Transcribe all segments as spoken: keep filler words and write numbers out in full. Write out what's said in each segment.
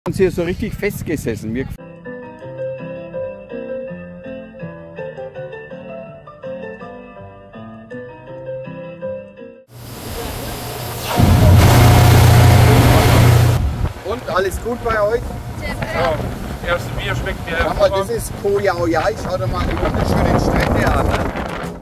Uns hier so richtig festgesessen. Wir Und alles gut bei euch? Ja, erste Bier schmeckt mir Schau mal, das ist Koh Yao Yai. Schau dir mal die wunderschönen Strände an. Ne?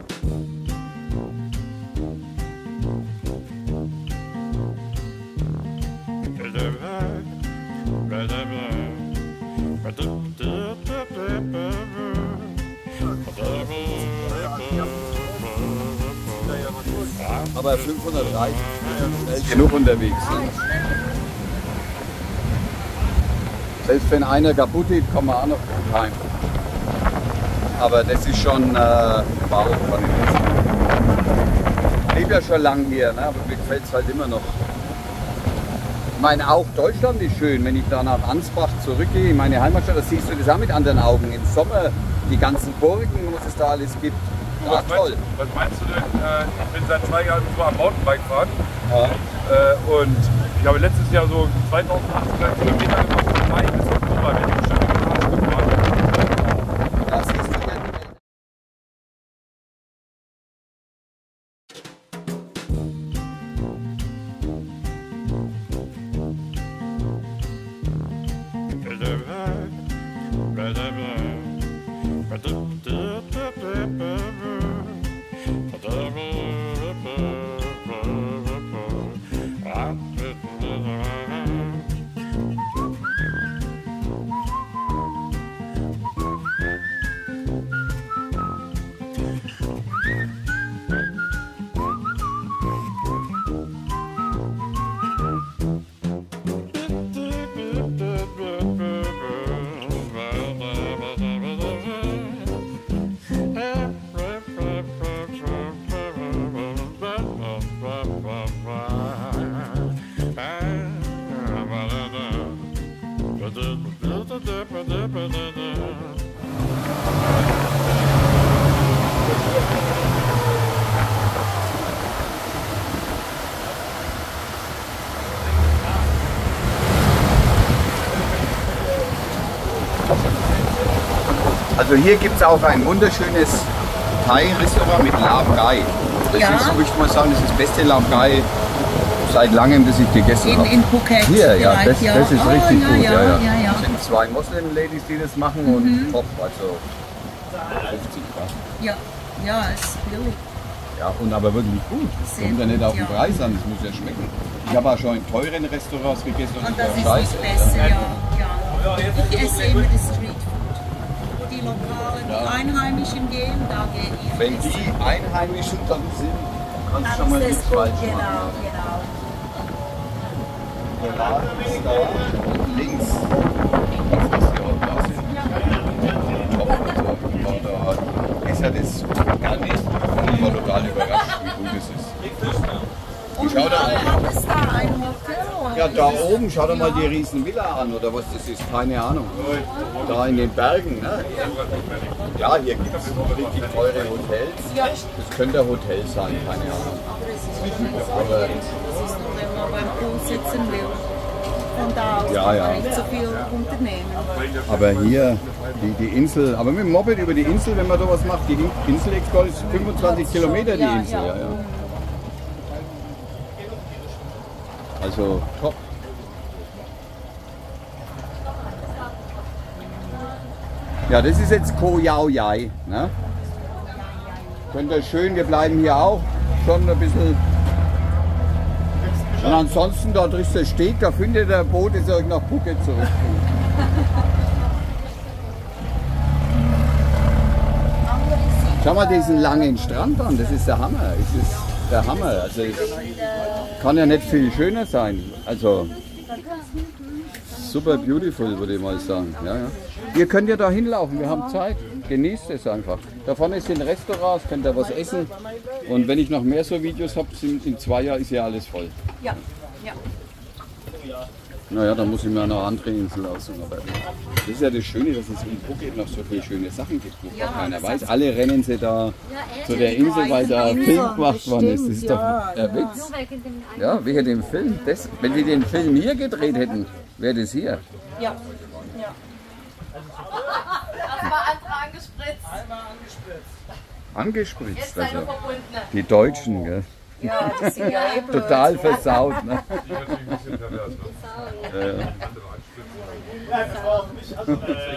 Aber fünfhundert reicht. Genug unterwegs. Selbst wenn einer kaputt geht, kommen wir auch noch gut heim. Aber das ist schon äh, wow von den letzten. Ich lebe ja schon lange hier, ne? Aber mir gefällt es halt immer noch. Ich meine, auch Deutschland ist schön, wenn ich da nach Ansbach zurückgehe, in meine Heimatstadt, da siehst du das auch mit anderen Augen. Im Sommer die ganzen Burgen, was es da alles gibt. Ja, was, toll. meinst, was meinst du denn? Äh, ich bin seit zwei Jahren so am Mountainbike fahren. Ja. Äh, und ich habe letztes Jahr so zweitausendachthundert Kilometer gemacht von Mai bis Oktober, wenn ich schon gefahren. Das ist die Welt. Also hier gibt es auch ein wunderschönes Thai-Restaurant mit Labrai. Das Ja. ist, so möchte ich mal sagen, das ist das beste Labrai seit langem, das ich gegessen In, habe. in Phuket. Hier, ja, vielleicht, das, ja. das ist Oh, richtig ja, gut. Ja, Ja, ja. ja, ja. Es sind zwei Moslem-Ladies, die das machen Mhm. und top, also fünfzig Grad. Ja, ja, ist billig. Ja, und aber wirklich gut. Das Sehr kommt ja nicht gut, auf den ja. Preis an, das muss ja schmecken. Ich habe auch schon in teuren Restaurants gegessen und, Und das das war ist scheiße. nicht besser, ja. ja. Ich esse immer das Streetfood. Wo die Lokalen, die Ja. Einheimischen gehen, da gehe ich. Wenn essen. die Einheimischen dann sind, kannst du Dann schon mal ist nichts das gut, falsch genau, machen. genau. Der Laden ist da links. Das ist ja auch da sind. Top, top. Und da ist ja das gar nicht. Ich war total überrascht, wie gut es ist. Und schau da hat es da ein Hotel? Oder Ja, da ist es- oben, schau dir mal die riesen Villa an oder was das ist, keine Ahnung. Da in den Bergen, ne? Ja, hier gibt es richtig teure Hotels. Das könnte ein Hotel sein, keine Ahnung. Aber es ist nicht so Aber- Das ist nur, wenn man beim Pool sitzen will. Von da aus Ja, kann ja. man nicht so viel unternehmen. Aber hier, die, die Insel, aber mit dem Moped über die Insel, wenn man da was macht, die In- Insel Explorer ist fünfundzwanzig Kilometer die Ja, Insel. ja. Ja, ja. Also top. Ja, das ist jetzt Koh Yao Yai. Ne? Könnt ihr schön, wir bleiben hier auch schon ein bisschen. Und ansonsten, dort ist der Steg, da findet ihr ein Boot, das euch nach Phuket zurückbringt. Schau mal diesen langen Strand an, das ist der Hammer. Das ist der Hammer. Also es kann ja nicht viel schöner sein. Also super beautiful, würde ich mal sagen. Ja, ja. Ihr könnt ja da hinlaufen, wir haben Zeit. Genießt es einfach. Da vorne sind Restaurants, könnt ihr was essen. Und wenn ich noch mehr so Videos habe, in zwei Jahren ist ja alles voll. Ja, ja. Naja, dann muss ich mir noch andere Inseln aussuchen. Aber das ist ja das Schöne, dass es in Phuket noch so viele schöne Sachen gibt, wo ja, keiner weiß. Alle rennen sie da zu der Insel, weil da ein Film gemacht worden ist. Das ist doch der Witz. Ja, wegen dem Film. Das, wenn die den Film hier gedreht hätten, wäre das hier. Ja. ja. Erstmal andere angespritzt. Einmal angespritzt. Angespritzt, Jetzt seine also. Verbundene. Die Deutschen, gell? Ja, das sind ja eh blöd. Total versaut, ne? Die natürlich ein bisschen pervers, ne? Ja. Andere anspritzen. Ja, das war auch nicht. Also,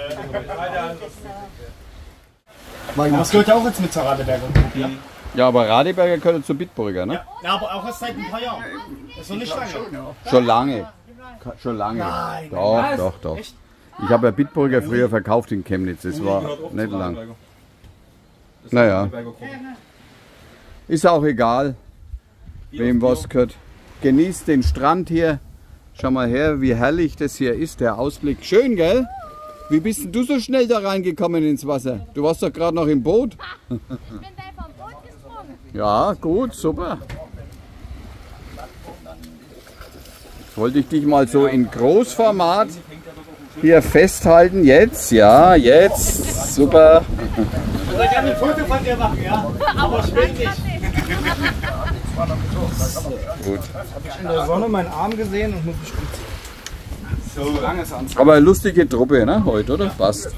äh, das gehört ja auch jetzt mit zur Radeberger Gruppe, ja? Ja, aber Radeberger gehört zu Bitburger, ne? Ja, aber auch erst seit ein paar Jahren. Das ist noch nicht lange. Schon lange. Schon lange. Nein. Doch, doch, doch. Ich habe ja Bitburger früher verkauft in Chemnitz. Das war nicht lang. Naja. Ist auch egal, wem was gehört. Genießt den Strand hier. Schau mal her, wie herrlich das hier ist, der Ausblick. Schön, gell? Wie bist denn du so schnell da reingekommen ins Wasser? Du warst doch gerade noch im Boot. Ich bin da vom Boot gesprungen. Ja, gut, super. Jetzt wollte ich dich mal so in Großformat hier festhalten. Jetzt, ja, jetzt. Super. Ich würde gerne ein Foto von dir machen, ja? Aber ich will nicht. Gut. In der Sonne meinen Arm gesehen und muss mich umziehen. So lange ist es. Aber eine lustige Truppe, ne, heute, oder? Passt.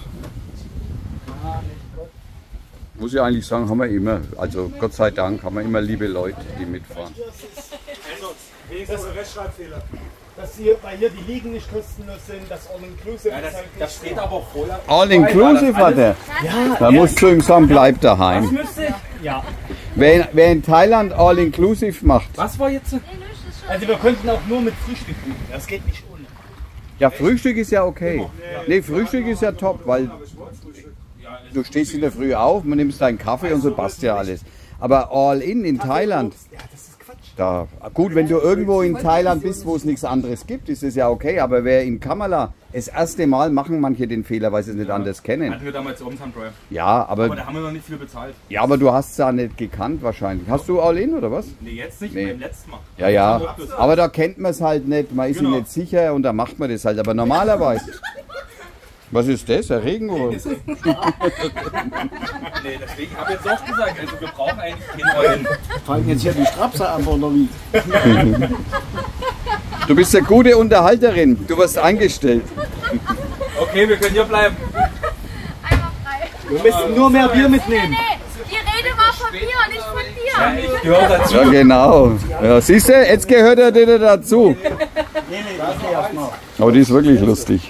Muss ich eigentlich sagen, haben wir immer, also Gott sei Dank, haben wir immer liebe Leute, die mitfahren. Das ist ein Rechtschreibfehler. Dass hier, weil hier die Liegen nicht kostenlos sind, das All-Inclusive Ja, das, das steht aber vorher. All-Inclusive hat er. Ja, Da musst du ihm sagen, bleib daheim. müsste. Ja. Wer, wer in Thailand All-Inclusive macht, Was war jetzt? Also wir könnten auch nur mit Frühstück buchen. Das geht nicht ohne. ja, Frühstück ist ja okay. Nee, Frühstück ist ja top, weil du stehst in der Früh auf, man nimmst deinen Kaffee und so passt ja alles. Aber All-In in Thailand, Ja, das ist Quatsch. da, gut, wenn du irgendwo in Thailand bist, wo es nichts anderes gibt, ist es ja okay. Aber wer in Kamala das erste Mal, machen manche den Fehler, weil sie es nicht anders kennen. Hatten wir damals Umsamtreu. Ja, Aber aber, da haben wir noch nicht viel bezahlt. ja, aber du hast es ja nicht gekannt wahrscheinlich. Hast du All-In oder was? Nee, jetzt nicht, Nee. beim letzten Mal. Ja, ja. Aber da kennt man es halt nicht, man ist sich Genau. nicht sicher und da macht man das halt. Aber normalerweise. Was ist das? Ein Regenwurm? Nee, deswegen habe ich jetzt auch gesagt, also wir brauchen eigentlich keinen All-In. Fangen jetzt hier die Strapse an, oder wie? Du bist eine gute Unterhalterin. Du wirst eingestellt. Okay, wir können hier bleiben. Einmal frei. Wir müssen nur mehr Bier mitnehmen. Nee, die Rede war von mir, nicht von dir. Ich gehöre dazu. Ja, genau. Ja, siehst du, jetzt gehört er dir dazu. Nee, nee, das ist erstmal. Aber die ist wirklich lustig.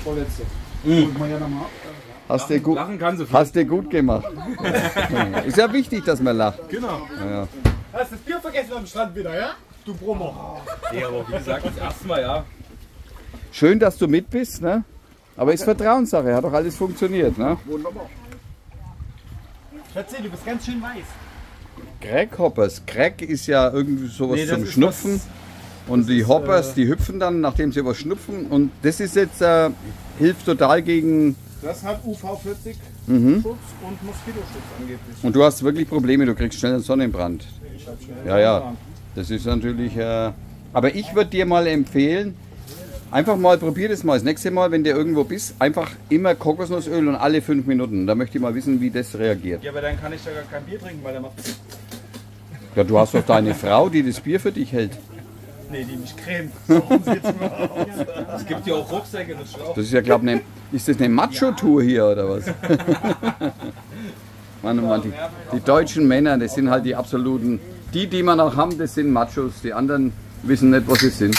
Hast du gut, Lachen kann sie viel. hast du gut gemacht. Ist ja wichtig, dass man lacht. Genau. Ja. Hast du das Bier vergessen am Strand wieder, ja? Du Brummer. Nee, aber wie gesagt, das erste Mal, ja. Schön, dass du mit bist, ne? Aber ist Vertrauenssache, hat doch alles funktioniert, ne? Wunderbar. Schätze, du bist ganz schön weiß. Crack Hoppers. Crack ist ja irgendwie sowas Nee, das zum ist Schnupfen. Und die ist, Hoppers, äh, die hüpfen dann, nachdem sie was schnupfen. Und das ist jetzt, äh, hilft total gegen. Das hat U V vierzig Mhm. Schutz und Moskitoschutz angeblich. Und du hast wirklich Probleme, du kriegst schnell einen Sonnenbrand. Ich hab schnell Ja, ja. Das ist natürlich. Äh, aber ich würde dir mal empfehlen, einfach mal probier das mal. Das nächste Mal, wenn du irgendwo bist, einfach immer Kokosnussöl und alle fünf Minuten. Da möchte ich mal wissen, wie das reagiert. Ja, aber dann kann ich ja gar kein Bier trinken, weil der macht. Ja, du hast doch deine Frau, die das Bier für dich hält. Nee, die mich cremt. Warum sieht's mir aus? Es gibt ja auch Rucksäcke und Schlauch. Das ist ja, glaube ich, ne, ist das eine Macho-Tour hier oder was? Mann, Mann, die, die deutschen Männer, das sind halt die absoluten. Die, die wir noch haben, das sind Machos. Die anderen wissen nicht, was sie sind.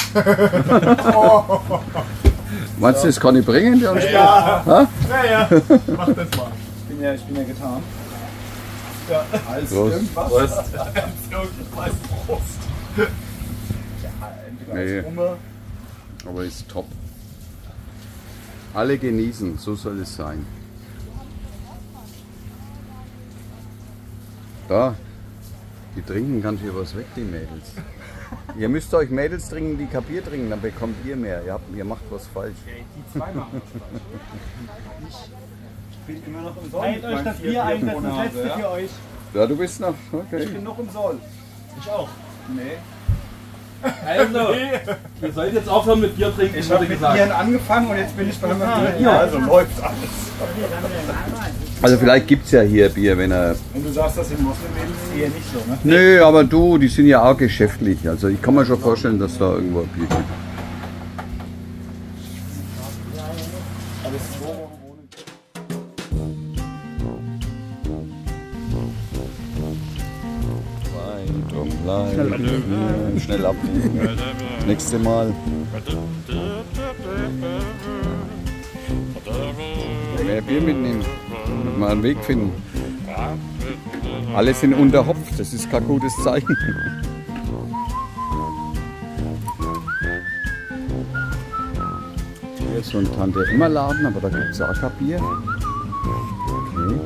Meinst du, das kann ich bringen? Der Ja, Ha? naja, mach das mal. Ich bin ja, ich bin ja getan. Ja, als Prost. irgendwas. Prost. Als irgendwas Prost. Nee, Hunger. aber ist top. Alle genießen, so soll es sein. Da, die trinken ganz schön was weg, die Mädels. Ihr müsst euch Mädels trinken, die Kapier trinken, dann bekommt ihr mehr. Ihr, habt, ihr macht was falsch. Die zwei machen Ich bin immer noch im Soll. Teilt euch das Bier ein, das ist das letzte für euch. Ja, du bist noch, okay. Ich bin noch im Soll. Ich auch. Nee. Also, ihr sollt jetzt aufhören mit Bier trinken, Ich habe wurde mit gesagt. Bieren angefangen und jetzt bin ich beim Bier. Also läuft alles. Also vielleicht gibt es ja hier Bier, wenn er... Und du sagst das in Moslem-Läden ist eher nicht so, ne? Nö, aber du, die sind ja auch geschäftlich. Also ich kann mir schon vorstellen, dass da irgendwo ein Bier gibt. Weit und klein, schnell abbiegen. Das nächste Mal. Mehr Bier mitnehmen. Und mal einen Weg finden. Alle sind unter Hopf, das ist kein gutes Zeichen. Hier ist so ein Tante-Emma-Laden, aber da gibt es auch kein Bier. Okay.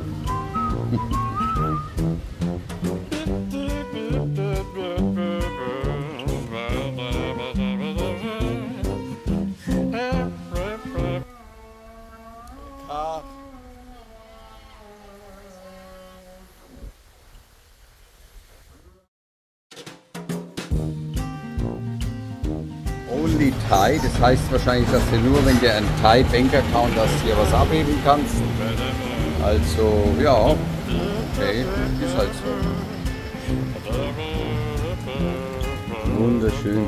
Only Thai, das heißt wahrscheinlich, dass du nur, wenn du einen Thai Bank Account hast, hier was abheben kannst. Also, ja, okay, ist halt so. Wunderschön.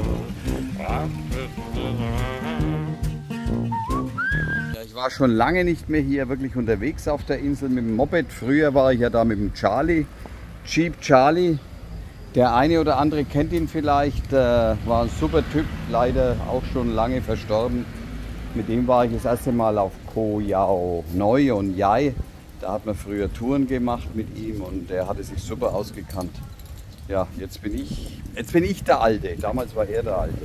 Ja, ich war schon lange nicht mehr hier wirklich unterwegs auf der Insel mit dem Moped. Früher war ich ja da mit dem Charlie, Jeep Charlie. Der eine oder andere kennt ihn vielleicht, äh, war ein super Typ, leider auch schon lange verstorben. Mit dem war ich das erste Mal auf Koh Yao Noi und Yai. Da hat man früher Touren gemacht mit ihm und der hatte sich super ausgekannt. Ja, jetzt bin ich, jetzt bin ich der Alte, damals war er der Alte.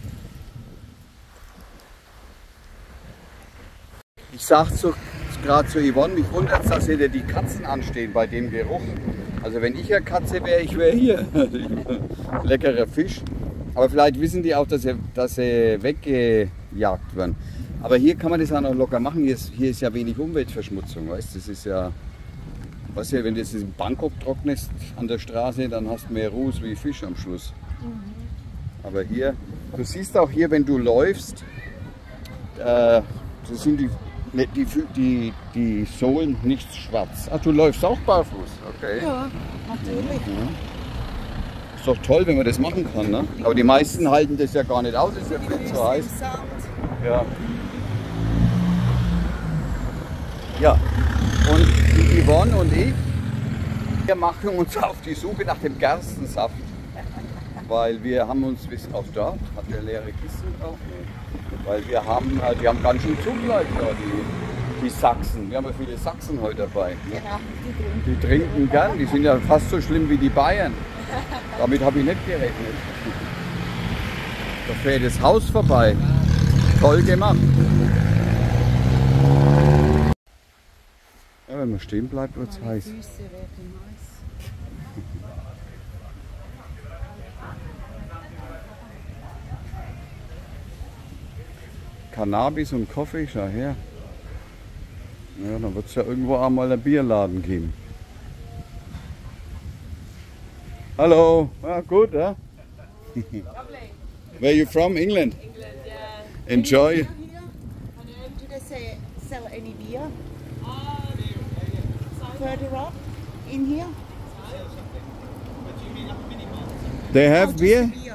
Ich sag so, gerade zu Yvonne, mich wundert es, dass hier die Katzen anstehen bei dem Geruch. Also wenn ich eine Katze wäre, ich wäre hier. Leckerer Fisch. Aber vielleicht wissen die auch, dass sie, dass sie weggejagt werden. Aber hier kann man das auch noch locker machen. Hier ist, hier ist ja wenig Umweltverschmutzung. Weißt? Das ist ja, weißt du, wenn du jetzt in Bangkok trocknest an der Straße, dann hast du mehr Ruß wie Fisch am Schluss. Aber hier, du siehst auch hier, wenn du läufst, äh, das sind die Ne, die, die, die Sohlen nicht schwarz. Ach, du läufst auch barfuß? Okay. Ja, natürlich. Ja. Ist doch toll, wenn man das machen kann, ne? Aber die meisten halten das ja gar nicht aus, ist ja viel zu heiß. Ja. Ja. Und die Yvonne und ich, wir machen uns auf die Suche nach dem Gerstensaft. Weil wir haben uns, bis auch da, hat der leere Kisten drauf. Weil wir haben, die haben ganz schön Zugleich da, die, die Sachsen. Wir haben ja viele Sachsen heute dabei. Genau, die trinken. Die trinken gern, die sind ja fast so schlimm wie die Bayern. Damit habe ich nicht gerechnet. Da fährt das Haus vorbei. Toll gemacht. Ja, wenn man stehen bleibt, wird es heiß. Cannabis und Kaffee, schau her. Ja, dann wird es ja irgendwo einmal einen Bierladen geben. Hallo, ah, gut, ja? Where are you from? England? England, yeah. Enjoy. Do they say, sell any beer further up in here? They have beer? Beer.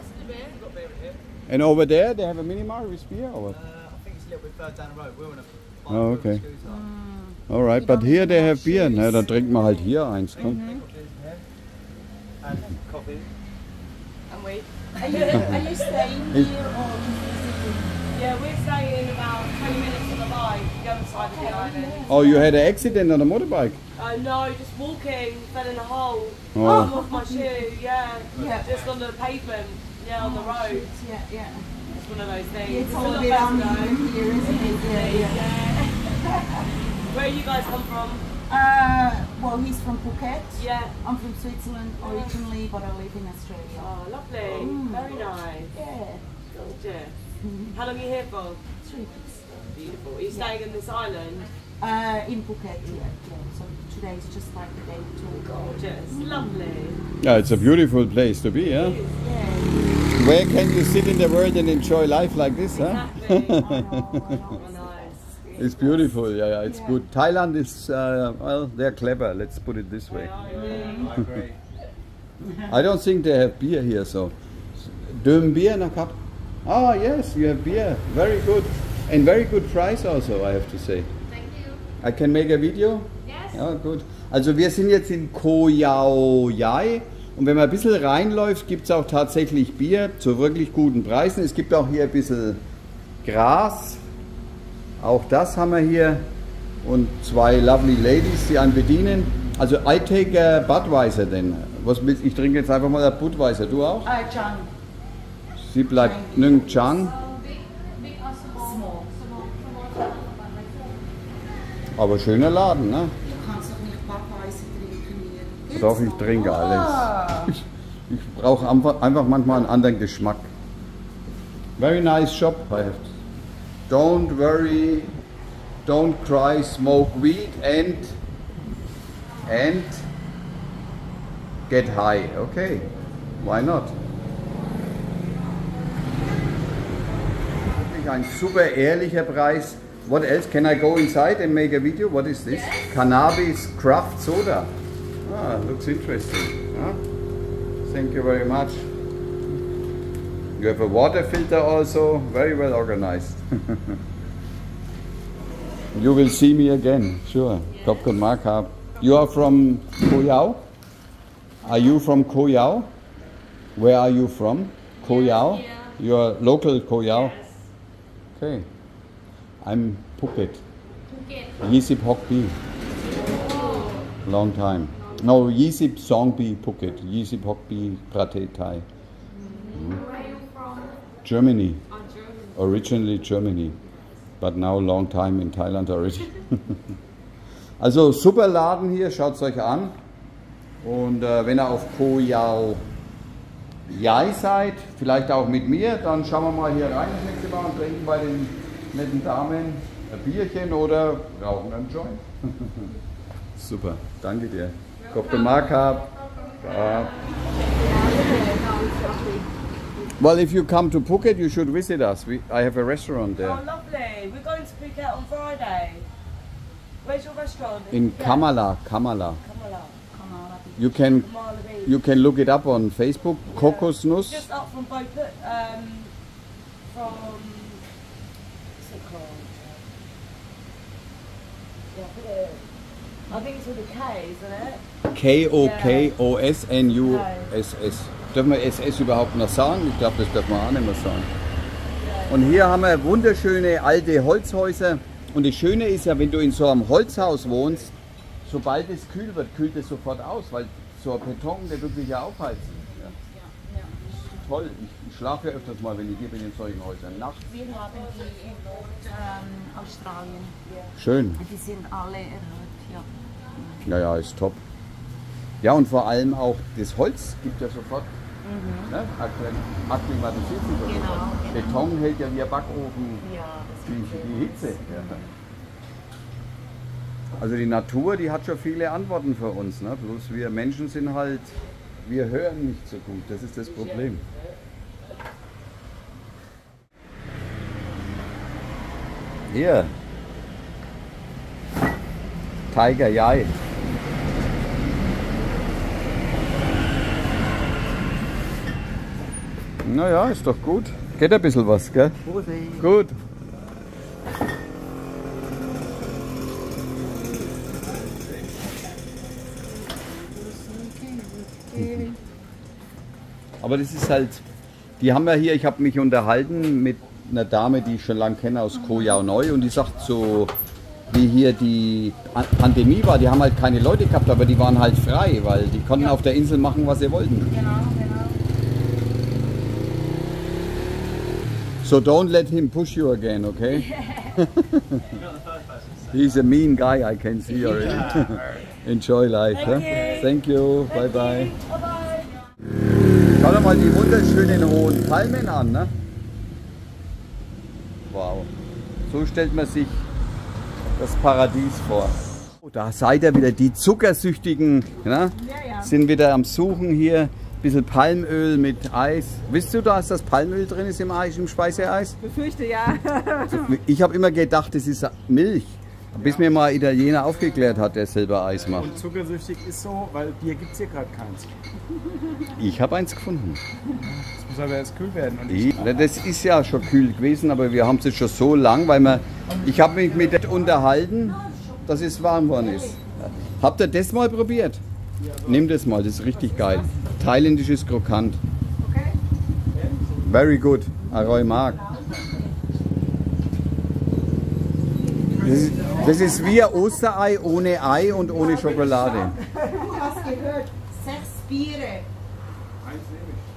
And over there they have a mini mart with beer? Or what? I think it's a little bit further down the road. We're on a Oh, okay. Alright, but here they have beer. Na, dann trinken wir halt hier eins. Komm. and coffee. And we. Are you, are you staying here or Yeah, we're staying about twenty minutes on the line, the other side of the island. Oh, you had an accident on a motorbike? Uh, no, just walking, fell in a hole. Oh. I'm off my shoe, yeah. Yeah. Just on the pavement, yeah, on the road. Yeah, yeah. It's one of those things. It's a all lot a bit better uneven here, isn't it? Yeah, yeah. though. Where you guys come from? Uh, well, he's from Phuket. Yeah. I'm from Switzerland originally, but I live in Australia. Oh, lovely. Very nice. Yeah. Gorgeous. How long are you here for? Three weeks. Beautiful. Are you staying in this island? Uh, in Phuket, yeah, yeah. So today is just like a day tour. Gorgeous. Lovely. Yeah, it's a beautiful place to be, yeah? Yeah. Where can you sit in the world and enjoy life like this, huh? Exactly. I know, I know, nice. It's beautiful, yeah, yeah, it's good. Thailand is, uh, well, they're clever, let's put it this way. I agree. I don't think they have beer here, so. Döm beer in a cup? Ah, yes, you have beer. Very good. And very good price also, I have to say. Thank you. I can make a video? Yes. Ja, gut. Also wir sind jetzt in Koh Yao Yai und wenn man ein bisschen reinläuft, gibt es auch tatsächlich Bier zu wirklich guten Preisen. Es gibt auch hier ein bisschen Gras. Auch das haben wir hier. Und zwei lovely ladies, die einen bedienen. Also I take a Budweiser denn. Was willst, ich trinke jetzt einfach mal ein Budweiser. Du auch? Uh, Chang. Sie bleibt Nung Chang. Small. Aber schöner Laden, ne? Du kannst doch nicht Budweiser trinken hier. Doch, ich trinke alles. Ich, ich brauche einfach, einfach manchmal einen anderen Geschmack. Very nice shop. I have. Don't worry, don't cry, smoke weed and and get high. Okay, why not? Wirklich ein super ehrlicher Preis. What else? Can I go inside and make a video? What is this? Yes. Cannabis craft soda. Ah, looks interesting. Huh? Thank you very much. You have a water filter also, very well organized. You will see me again, sure. Khop khun mak krap. You are from Koh Yao? Are you from Koh Yao? Where are you from? Koh Yao? You are local Koh Yao? Okay. I'm Phuket. Yisip Hokbi. Long time. No, Yisip Songbi Phuket. Yisip Hokbi Prate Thai. Where are you from? Germany. Oh, Germany. Originally Germany. But now long time in Thailand already. Also super Laden hier, schaut es euch an. Und äh, wenn ihr auf Koh Yao Yai seid, vielleicht auch mit mir, dann schauen wir mal hier rein das nächste Mal und trinken bei den netten Damen ein Bierchen oder rauchen einen Joint. Super, danke dir. Khop khun mak krap. Well, if you come to Phuket, you should visit us. We, I have a restaurant there. Oh, lovely. We're going to Phuket on Friday. Where's your restaurant? In Phuket? Kamala, Kamala. Kamala. You can Kamala Beach. you can look it up on Facebook. Yeah. Kokosnuss. Just up from Beauport, um, from, what's it called? Yeah, I put it, I think it's with a K, isn't it? K O K O S N U S S. Dürfen wir S S überhaupt noch sagen? Ich glaube, das dürfen wir auch nicht mehr sagen. Und hier haben wir wunderschöne alte Holzhäuser. Und das Schöne ist ja, wenn du in so einem Holzhaus wohnst, sobald es kühl wird, kühlt es sofort aus, weil so ein Beton, der wirklich ja aufheizt. Ja. Ja, ja. Toll, ich, ich schlafe ja öfters mal, wenn ich hier bin in solchen Häusern. Nachts. Wir haben die in Nordaustralien. Schön. Die sind alle erhöht, ja. Ja, ja, ist top. Ja, und vor allem auch das Holz gibt ja sofort. Mhm. Ne? Akklimatisiert sich ja Genau, sofort. genau. Beton hält ja wie ein Backofen Ja, das die, ist die Hitze. Ja. Also die Natur, die hat schon viele Antworten für uns. Ne? Bloß wir Menschen sind halt, wir hören nicht so gut. Das ist das Problem. Hier. Tiger Yai. Naja, ist doch gut. Geht ein bisschen was, gell? Gut. Aber das ist halt, die haben ja hier, ich habe mich unterhalten mit einer Dame, die ich schon lange kenne aus Koh Yao Noi und die sagt so, wie hier die Pandemie war, die haben halt keine Leute gehabt, aber die waren halt frei, weil die konnten auf der Insel machen, was sie wollten. Genau, genau. So don't let him push you again, okay? He's a mean guy, I can see already. Enjoy life. Thank huh? you. Thank you. Bye bye. Bye bye. Schau dir mal die wunderschönen hohen Palmen an, ne? Wow. So stellt man sich das Paradies vor. Oh, da seid ihr wieder, die Zuckersüchtigen, ne? Ja, ja. Sind wieder am Suchen hier. bisschen Palmöl mit Eis. Wisst du, dass das Palmöl drin ist im Eis, im Speiseeis? Befürchte ja. Ich habe immer gedacht, das ist Milch. Bis mir mal ein Italiener aufgeklärt hat, der selber Eis macht. Und zuckersüchtig ist so, weil Bier gibt es hier gerade keins. Ich habe eins gefunden. Das muss aber erst kühl werden. Und Ich, das ist ja schon kühl gewesen, aber wir haben es jetzt schon so lang, weil wir, ich habe mich mit der unterhalten, dass es warm worden ist. Habt ihr das mal probiert? Nimm das mal, das ist richtig geil. Thailändisches Krokant. Very good. Aroy mag. Das ist, das ist wie ein Osterei ohne Ei und ohne Schokolade. Du hast gehört, sechs Biere. eins nehme ich.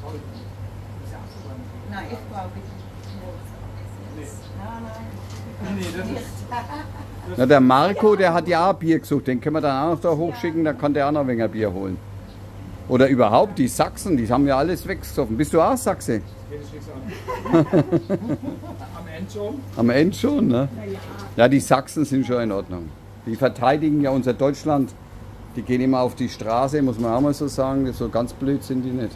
Nein, ich glaube nicht. Nein, nein. Nicht. Na, der Marco, der hat ja auch Bier gesucht. Den können wir dann auch noch da hochschicken, dann kann der auch noch ein wenig Bier holen. Oder überhaupt die Sachsen, die haben ja alles weggesoffen. Bist du auch Sachse? Am Ende schon. Am Ende schon, ne? Ja, die Sachsen sind schon in Ordnung. Die verteidigen ja unser Deutschland. Die gehen immer auf die Straße, muss man auch mal so sagen. So ganz blöd sind die nicht.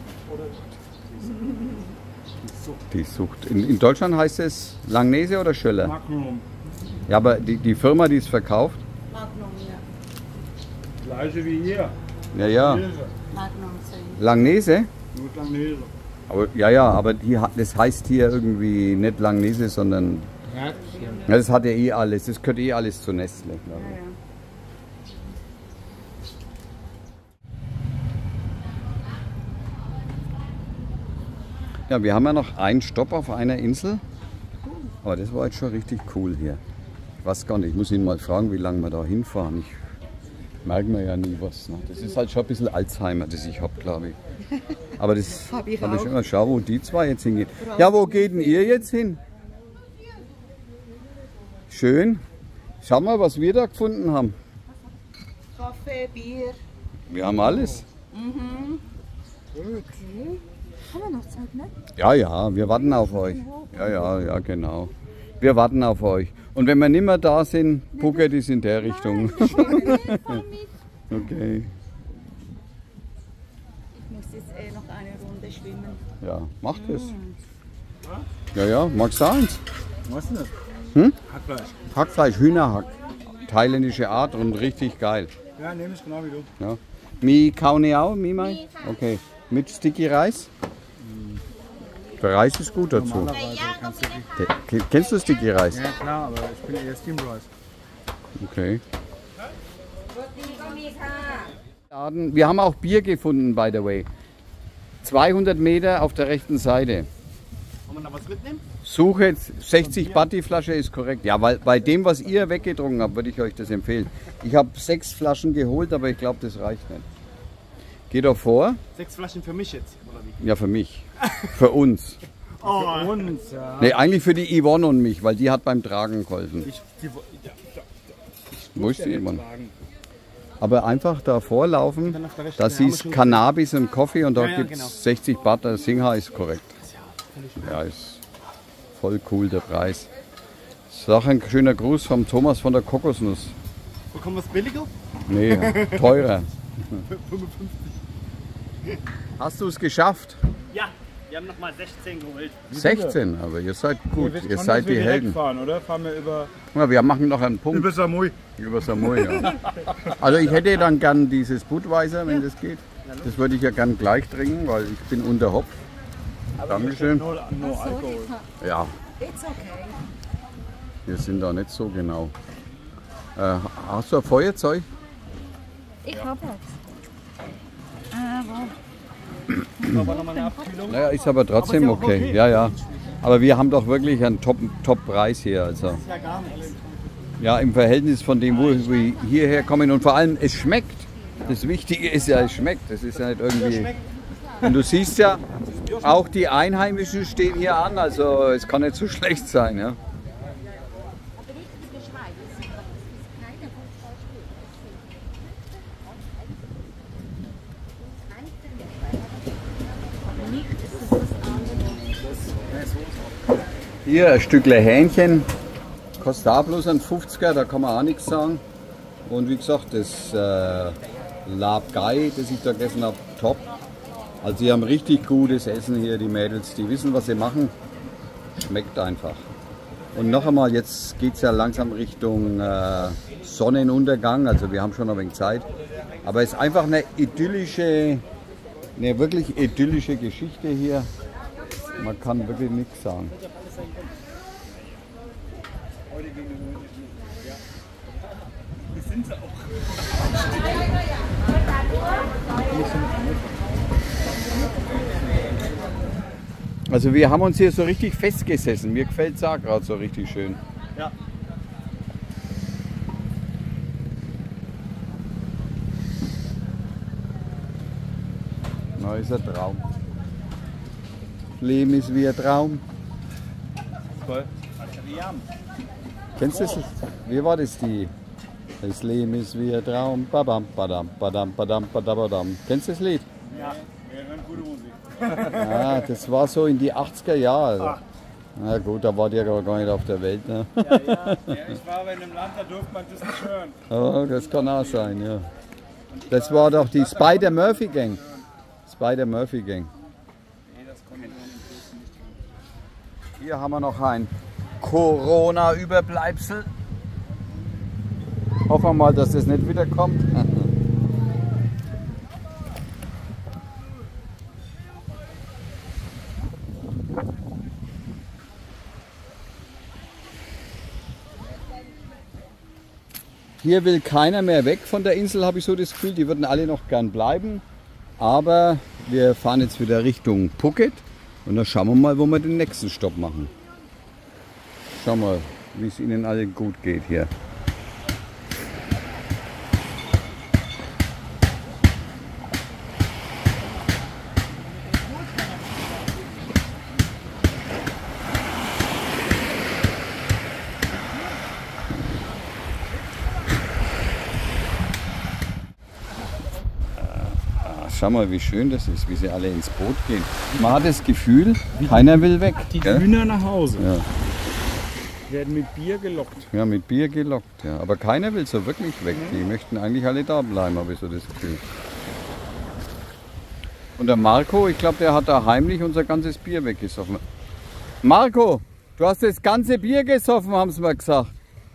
Die Sucht. In, in Deutschland heißt es Langnese oder Schöller? Magnum. Ja, aber die, die Firma, die es verkauft? Magnum, ja. Gleiche wie hier. Ja, ja. Magnum, sagen. Langnese? Nur Langnese. Aber, ja, ja, aber die, hat- das heißt hier irgendwie nicht Langnese, sondern. Ja, das hat ja eh alles. Das gehört eh alles zu Nestle. glaube ich. Ja, wir haben ja noch einen Stopp auf einer Insel. Aber das war jetzt schon richtig cool hier. Ich weiß gar nicht, ich muss ihn mal fragen, wie lange wir da hinfahren. Ich merke mir ja nie was. Ne? Das ist halt schon ein bisschen Alzheimer, das ich habe, glaube ich. Aber das habe ich, hab ich immer. Schau, wo die zwei jetzt hingehen. Ja, wo geht denn ihr jetzt hin? Schön. Schau mal, was wir da gefunden haben. Kaffee, Bier. Wir haben alles. Haben wir noch Zeit, ne? Ja, ja, wir warten auf euch. Ja, ja, ja, genau. Wir warten auf euch. Und wenn wir nicht mehr da sind, Phuket ist in der Richtung. Okay. Ich muss jetzt eh noch eine Runde schwimmen. Ja, macht es. Ja, ja, magst du eins? Was ist denn das? Hm? Hackfleisch. Hackfleisch, Hühnerhack. Thailändische Art und richtig geil. Ja, nehme ich genau wie du. Ja. Mi Kauniao, Mi Mai? Okay. Mit Sticky Reis? Der Reis ist gut dazu. Der- Ke- Kennst du Sticky Reis? Ja klar, aber ich bin eher Steam Rice. Okay. Wir haben auch Bier gefunden, by the way. zweihundert Meter auf der rechten Seite. Wollen wir noch was mitnehmen? Suche jetzt sechzig Baht die Flasche ist korrekt. Ja, weil bei dem, was ihr weggetrunken habt, würde ich euch das empfehlen. Ich habe sechs Flaschen geholt, aber ich glaube, das reicht nicht. Geh doch vor. Sechs Flaschen für mich jetzt, oder wie? Ja, für mich. Für uns. Oh, für uns, ja. Nee, eigentlich für die Yvonne und mich, weil die hat beim Tragen geholfen. Ich, die, ja, ja, Wo ist die Yvonne? sagen. Aber einfach da vorlaufen, Dann auf der rechten da Seite haben wir siehst schon- Cannabis und Kaffee und da Ja, ja, gibt es genau. sechzig Baht, der Singha ist korrekt. Ja, ist voll cool der Preis. Sag ein schöner Gruß vom Thomas von der Kokosnuss. Bekommen wir es billiger? Nee, teurer. Hast du es geschafft? Ja, wir haben nochmal sechzehn geholt. sechzehn, aber ihr seid gut, wisst ihr schon, seid dass wir die direkt Helden. fahren, oder? Fahren wir über, Ja, wir machen noch einen Punkt über Samui. über Samui. Ja. Also ich hätte dann gern dieses Budweiser, wenn das geht. Das würde ich ja gern gleich trinken, weil ich bin unter Hopf. Dankeschön. No, no Alkohol. Ja, It's okay. wir sind da nicht so genau. Äh, hast du ein Feuerzeug? Ich habe was. Aber nochmal eine Abkühlung. Naja, ist aber trotzdem okay. Ja, ja. Aber wir haben doch wirklich einen Top- Top-Preis hier. Also. Ja, gar nicht. Ja, im Verhältnis von dem, wo wir hierher kommen. Und vor allem, es schmeckt. Das Wichtige ist ja, es schmeckt. Das ist ja nicht irgendwie... Und du siehst ja, auch die Einheimischen stehen hier an. Also es kann nicht so schlecht sein. Ja. Hier ein Stückle Hähnchen, kostet auch bloß ein fünfziger, da kann man auch nichts sagen. Und wie gesagt, das äh, Lab Gai, das ich da gegessen habe, top. Also die haben richtig gutes Essen hier, die Mädels. Die wissen, was sie machen. Schmeckt einfach. Und noch einmal, jetzt geht es ja langsam Richtung äh, Sonnenuntergang. Also wir haben schon noch ein wenig Zeit. Aber es ist einfach eine idyllische, eine wirklich idyllische Geschichte hier. Man kann wirklich nichts sagen. Also wir haben uns hier so richtig festgesessen. Mir gefällt es auch gerade so richtig schön. Ja. Na, ist ein Traum. Leben ist wie ein Traum. Toll. Kennst du das? Wie war das die? Das Leben ist wie ein Traum. Badam, badam, badam, badam, badam, badam. Kennst du das Lied? Ja, wir hören gute Musik. Ja, das war so in die achtziger Jahre. Na gut, da war die ja gar nicht auf der Welt. Ne? Ja, ja. Ja, ich war aber in einem Land, da durfte man das nicht hören. Oh, das kann auch sein, ja. Das war doch die Spider-Murphy-Gang. Spider-Murphy-Gang. Hier haben wir noch ein Corona-Überbleibsel. Hoffen wir mal, dass das nicht wiederkommt. Hier will keiner mehr weg von der Insel, habe ich so das Gefühl. Die würden alle noch gern bleiben. Aber wir fahren jetzt wieder Richtung Phuket. Und dann schauen wir mal, wo wir den nächsten Stopp machen. Schauen wir, wie es ihnen allen gut geht hier. Schau mal, wie schön das ist, wie sie alle ins Boot gehen. Man hat das Gefühl, keiner will weg. Die gell? Hühner nach Hause. Ja. Werden mit Bier gelockt. Ja, mit Bier gelockt. Ja. Aber keiner will so wirklich weg. Die möchten eigentlich alle da bleiben, habe ich so das Gefühl. Und der Marco, ich glaube, der hat da heimlich unser ganzes Bier weggesoffen. Marco, du hast das ganze Bier gesoffen, haben sie mir gesagt.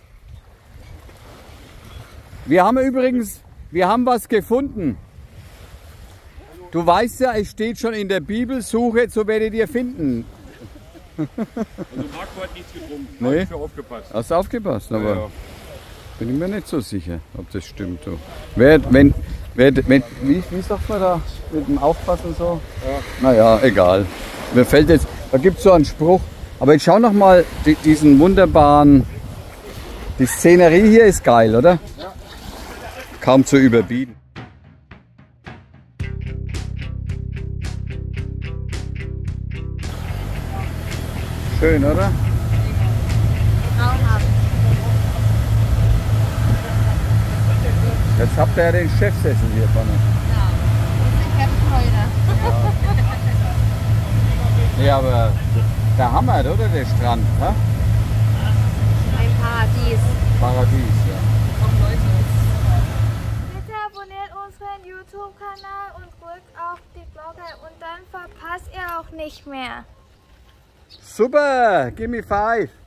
Wir haben übrigens, wir haben was gefunden. Du weißt ja, es steht schon in der Bibel, suche, so werdet ihr finden. Also Marco hat nichts getrunken. Nee. Hab ich aufgepasst. Hast du aufgepasst, aber Ja, ja. bin ich mir nicht so sicher, ob das stimmt. Du. Wer, wenn, wer, wenn, wie, wie sagt man da mit dem Aufpassen so? Ja. Naja, egal. Mir fällt jetzt, da gibt es so einen Spruch. Aber jetzt schau noch mal die, diesen wunderbaren, die Szenerie hier ist geil, oder? Ja. Kaum zu überbieten. Schön, oder? Traumhaft. Jetzt habt ihr ja den Chefsessel hier vorne. Ja. Ich habe heute. Ja, aber der Hammer, oder der Strand? Ha? Ein Paradies. Paradies, ja. Bitte abonniert unseren YouTube-Kanal und drückt auf die Glocke und dann verpasst ihr auch nicht mehr. Super, give me five.